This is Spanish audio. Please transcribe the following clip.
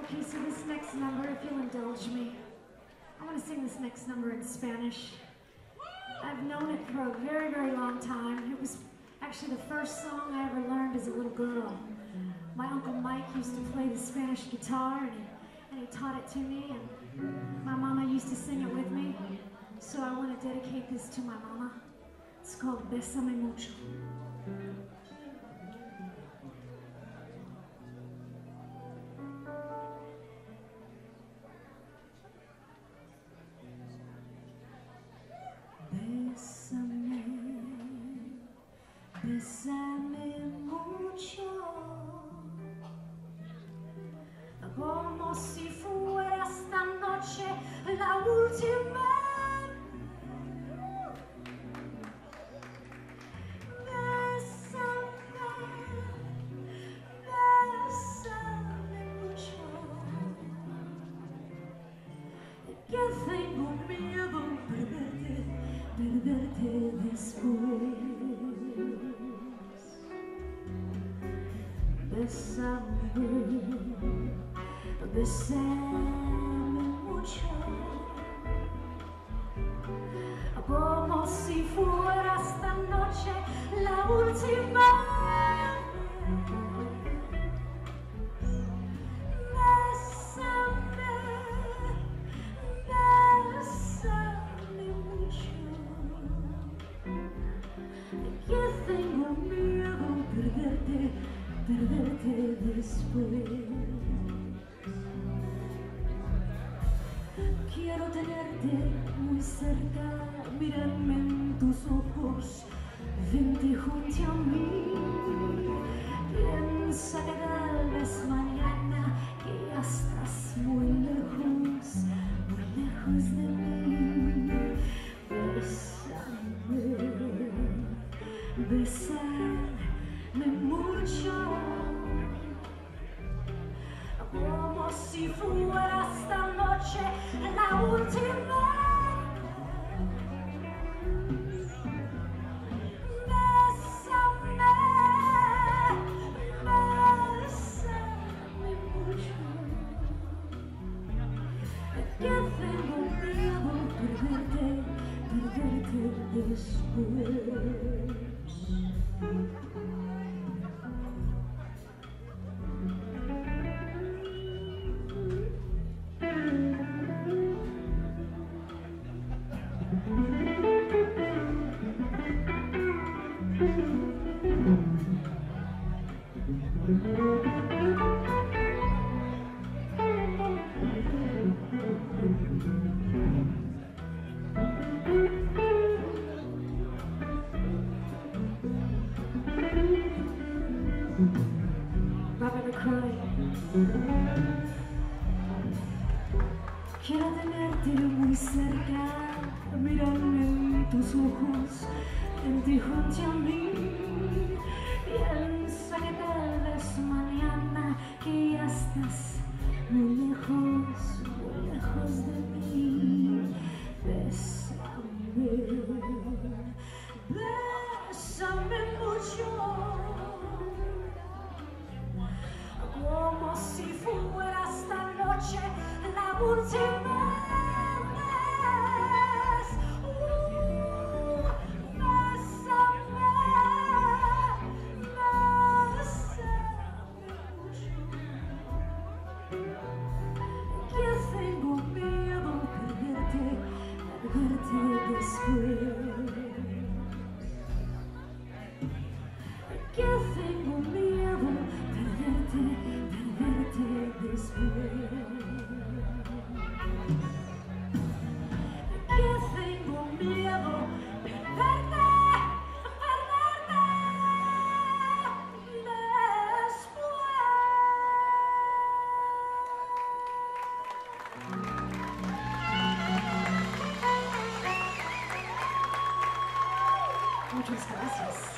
Okay, so this next number, if you'll indulge me, I want to sing this next number in Spanish. I've known it for a very, very long time. It was actually the first song I ever learned as a little girl. My Uncle Mike used to play the Spanish guitar, and he taught it to me, and my mama used to sing it with me. So I want to dedicate this to my mama. It's called Bésame Mucho. Bésame, bésame mucho, como si fuera esta noche la última. Que tengo miedo perderte después. Bésame, bésame mucho, como si fuera esta noche la última. Tengo miedo perderte después. Quiero tenerte muy cerca, mirarme en tus ojos, vente junto a mí. Piensa que tal vez mañana que ya estás muy lejos de mí. Bésame mucho, como si fuera esta noche la última. Bésame, bésame mucho, que tengo miedo perderte después. Robert McCroy. Quiero tenerte muy cerca, mirarme en tus ojos, vente junto a mí. Piensa que tal vez mañana que ya estás muy lejos de mí. Bésame, bésame mucho, como si fuera esta noche la última vez. Bésame, bésame mucho, que tengo miedo perderte después. Que tengo miedo perderte después. Que tengo miedo perderte después. Muchas gracias.